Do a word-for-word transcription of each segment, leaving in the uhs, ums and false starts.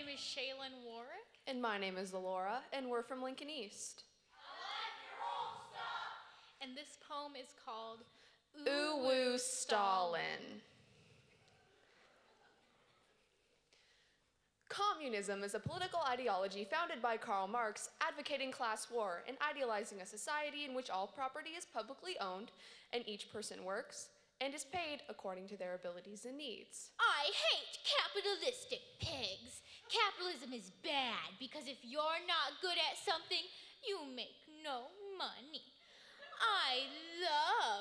name is Shaylin Warwick. And my name is Laura, and we're from Lincoln East. I like your old stuff. And this poem is called Ooh Woo Stalin. Communism is a political ideology founded by Karl Marx, advocating class war and idealizing a society in which all property is publicly owned and each person works and is paid according to their abilities and needs. I hate capitalistic pigs. Capitalism is bad because if you're not good at something, you make no money. I love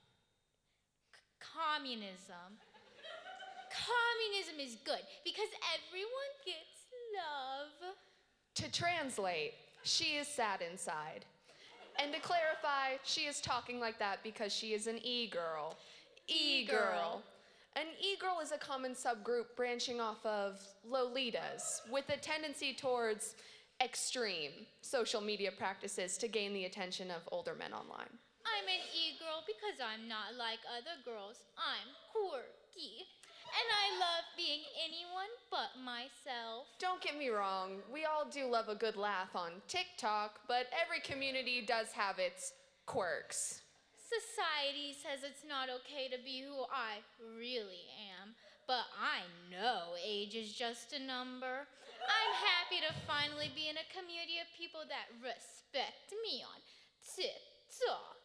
c- communism. Communism is good because everyone gets love. To translate, she is sad inside. And to clarify, she is talking like that because she is an e-girl. E-girl. An e-girl is a common subgroup branching off of Lolitas with a tendency towards extreme social media practices to gain the attention of older men online. I'm an e-girl because I'm not like other girls. I'm quirky. And I love being anyone but myself. Don't get me wrong, we all do love a good laugh on TikTok, but every community does have its quirks. Society says it's not okay to be who I really am, but I know age is just a number. I'm happy to finally be in a community of people that respect me on TikTok.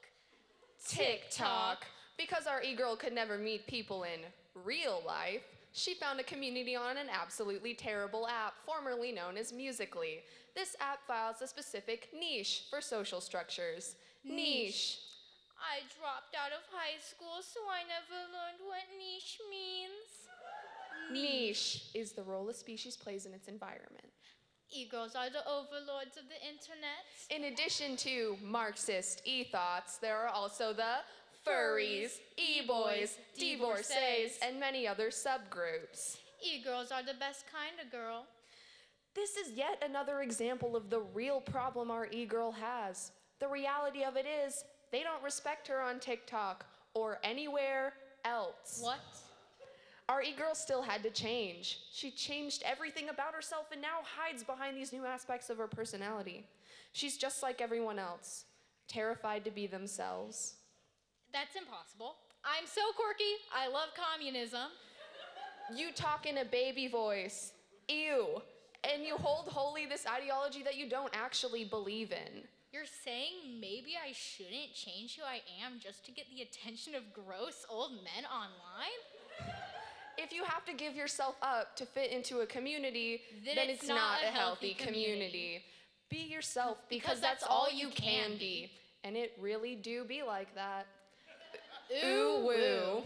TikTok. Because our e-girl could never meet people in real life, she found a community on an absolutely terrible app formerly known as Musical.ly. This app files a specific niche for social structures. Niche. I dropped out of high school, so I never learned what niche means. Niche is the role a species plays in its environment. E-girls are the overlords of the internet. In addition to Marxist e-thoughts, there are also the furries, e-boys, divorcees, and many other subgroups. E-girls are the best kind of girl. This is yet another example of the real problem our e-girl has. The reality of it is, they don't respect her on TikTok or anywhere else. What? Our e-girl still had to change. She changed everything about herself and now hides behind these new aspects of her personality. She's just like everyone else, terrified to be themselves. That's impossible. I'm so quirky. I love communism. You talk in a baby voice. Ew. And you hold holy this ideology that you don't actually believe in. You're saying maybe I shouldn't change who I am just to get the attention of gross old men online? If you have to give yourself up to fit into a community, then, then it's, it's not, not a a healthy healthy community. community. Be yourself because, Because that's, that's all all you you can can be. And it really do be like that. Ooh, Ooh woo.